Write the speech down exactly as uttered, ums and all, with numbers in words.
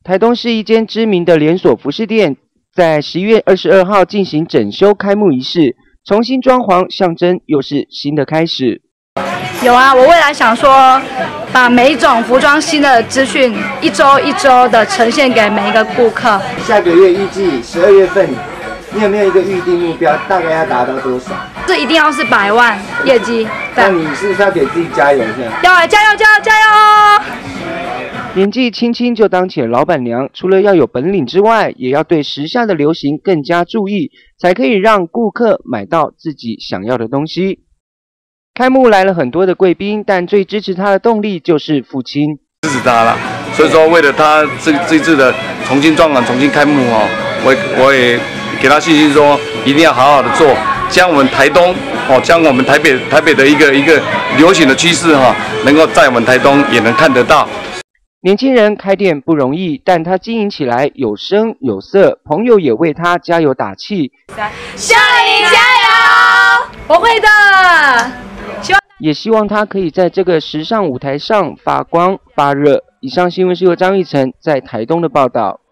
台东是一间知名的连锁服饰店，在十一月二十二号进行整修开幕仪式，重新装潢，象征又是新的开始。 有啊，我未来想说，把每一种服装新的资讯，一周一周的呈现给每一个顾客。 下个月预计十二月份，你有没有一个预定目标？大概要达到多少？ 这一定要是百万业绩。 那你是不是要给自己加油一下？ 要啊，加油加油加油！ 年纪轻轻就当起了老板娘，除了要有本领之外，也要对时下的流行更加注意，才可以让顾客买到自己想要的东西。开幕来了很多的贵宾，但最支持他的动力就是父亲， 支持他了。所以说，为了他这这次的重新装潢、重新开幕哦，我我也给他信心说，一定要好好的做，将我们台东哦，将我们台北台北的一个一个流行的趋势哈、哦，能够在我们台东也能看得到。 年轻人开店不容易，但他经营起来有声有色，朋友也为他加油打气。 夏琳加油，我会的。希望也希望他可以在这个时尚舞台上发光发热。以上新闻是由张玉成在台东的报道。